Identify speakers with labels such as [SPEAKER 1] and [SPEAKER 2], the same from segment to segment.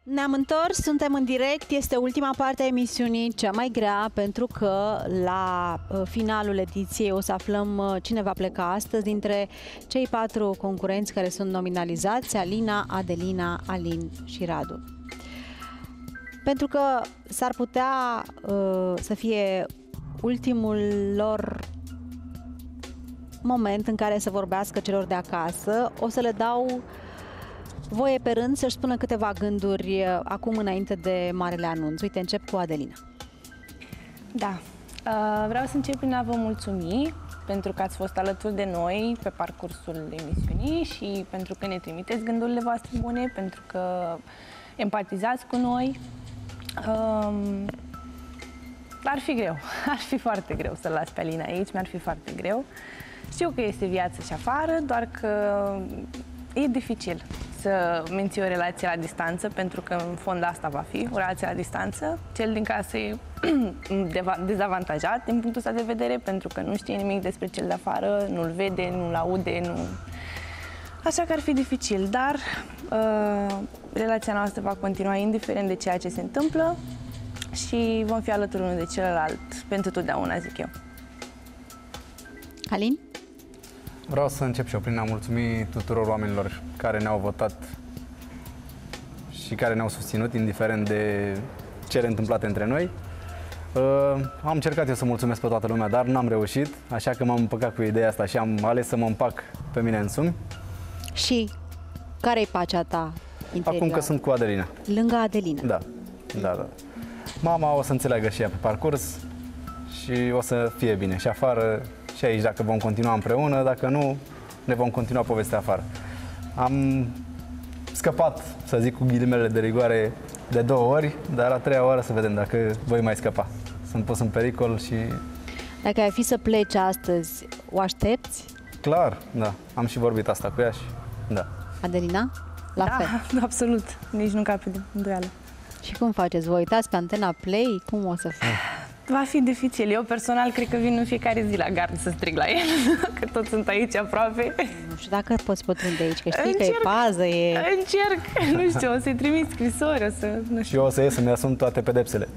[SPEAKER 1] Ne-am întors, suntem în direct, este ultima parte a emisiunii, cea mai grea, pentru că la finalul ediției o să aflăm cine va pleca astăzi dintre cei 4 concurenți care sunt nominalizați, Alina, Adelina, Alin și Radu. Pentru că s-ar putea să fie ultimul lor moment în care să vorbească celor de acasă, o să le dau voie pe rând să-și spună câteva gânduri acum înainte de marele anunț. Uite, încep cu Adelina.
[SPEAKER 2] Da, vreau să încep prin a vă mulțumi pentru că ați fost alături de noi pe parcursul emisiunii și pentru că ne trimiteți gândurile voastre bune, pentru că empatizați cu noi. Ar fi greu, ar fi foarte greu să-l las pe Alina aici, mi-ar fi foarte greu. Știu că este viață și afară, doar că e dificil să menții o relație la distanță, pentru că în fond asta va fi, o relație la distanță. Cel din casă e dezavantajat din punctul ăsta de vedere, pentru că nu știe nimic despre cel de afară, nu-l vede, nu-l aude, nu... Așa că ar fi dificil, dar relația noastră va continua indiferent de ceea ce se întâmplă și vom fi alături unul de celălalt pentru totdeauna, zic eu.
[SPEAKER 1] Alin?
[SPEAKER 3] Vreau să încep și eu prin a mulțumi tuturor oamenilor care ne-au votat și care ne-au susținut, indiferent de cele întâmplate între noi. Am încercat eu să mulțumesc pe toată lumea, dar n-am reușit, așa că m-am împăcat cu ideea asta și am ales să mă împac pe mine însumi.
[SPEAKER 1] Și care-i pacea ta interioară?
[SPEAKER 3] Acum că sunt cu Adelina.
[SPEAKER 1] Lângă Adelina?
[SPEAKER 3] Da, da. Mama o să înțeleagă și ea pe parcurs și o să fie bine și afară și aici, dacă vom continua împreună, dacă nu, ne vom continua povestea afară. Am scăpat, să zic, cu ghilimele de rigoare de 2 ori, dar a 3-a oară să vedem dacă voi mai scăpa. Sunt pus în pericol și...
[SPEAKER 1] Dacă ai fi să pleci astăzi, o aștepți?
[SPEAKER 3] Clar, da. Am și vorbit asta cu ea și... da.
[SPEAKER 1] Adelina? La fel?
[SPEAKER 2] Da, absolut. Nici nu cape de îndoială.
[SPEAKER 1] Și cum faceți? Vă uitați pe Antena Play? Cum o să fie?
[SPEAKER 2] Va fi dificil. Eu personal cred că vin în fiecare zi la gard să strig la el, că toți sunt aici aproape.
[SPEAKER 1] Nu știu dacă poți pătrunde aici, că știi că e pază, e...
[SPEAKER 2] Încerc, nu știu, o să-i trimit scrisori, o să... Nu știu.
[SPEAKER 3] Și eu o să ies să-mi asum toate pedepsele.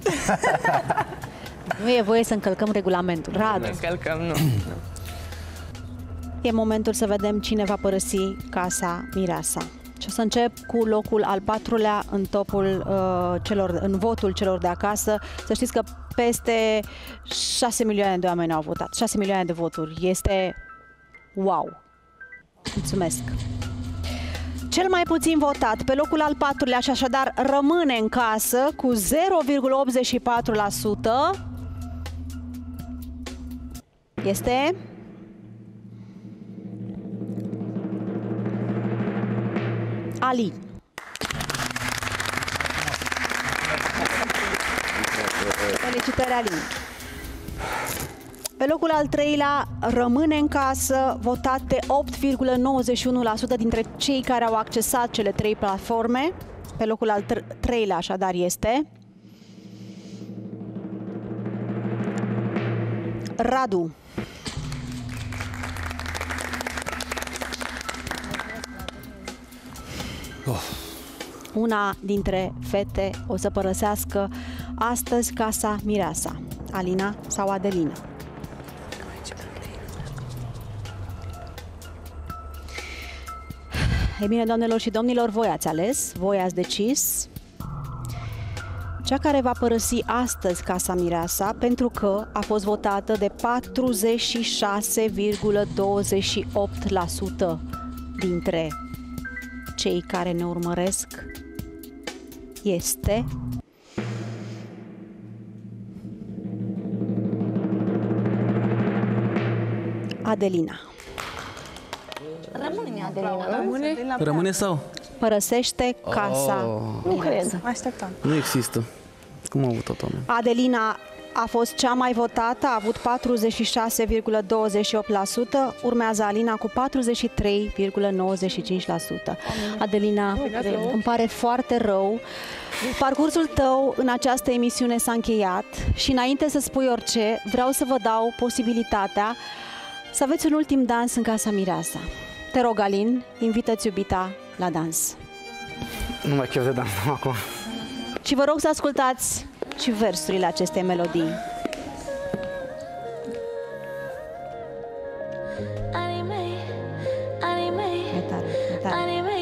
[SPEAKER 1] Nu e voie să încălcăm regulamentul. Radu.
[SPEAKER 2] Nu încălcăm, nu.
[SPEAKER 1] E momentul să vedem cine va părăsi casa Mireasa. Și o să încep cu locul al 4-lea în topul în votul celor de acasă. Să știți că peste 6 milioane de oameni au votat. 6 milioane de voturi. Este wow! Mulțumesc! Cel mai puțin votat pe locul al 4-lea și așadar rămâne în casă cu 0,84% este... Alin. Felicitări, Alin. Pe locul al 3-lea rămâne în casă, votat de 8,91% dintre cei care au accesat cele 3 platforme. Pe locul al 3-lea așadar este Radu. Una dintre fete o să părăsească astăzi casa Mireasa. Alina sau Adelina? E bine, doamnelor și domnilor, voi ați ales, voi ați decis. Cea care va părăsi astăzi casa Mireasa, pentru că a fost votată de 46,28% dintre cei care ne urmăresc, este Adelina.
[SPEAKER 4] Rămâne Adelina.
[SPEAKER 5] Rămâne sau?
[SPEAKER 1] Părăsește casa.
[SPEAKER 4] Nu cred.
[SPEAKER 2] Așteptam.
[SPEAKER 5] Nu există. Cum au votat oameni?
[SPEAKER 1] Adelina a fost cea mai votată, a avut 46,28%, urmează Alina cu 43,95%. Adelina, îmi pare foarte rău. Parcursul tău în această emisiune s-a încheiat și înainte să spui orice, vreau să vă dau posibilitatea să aveți un ultim dans în casa Mireasa. Te rog, Alin, invită-ți iubita la dans.
[SPEAKER 3] Nu mai chef de dans acum.
[SPEAKER 1] Și vă rog să ascultați și versurile acestei melodii. Mai tare, mai tare.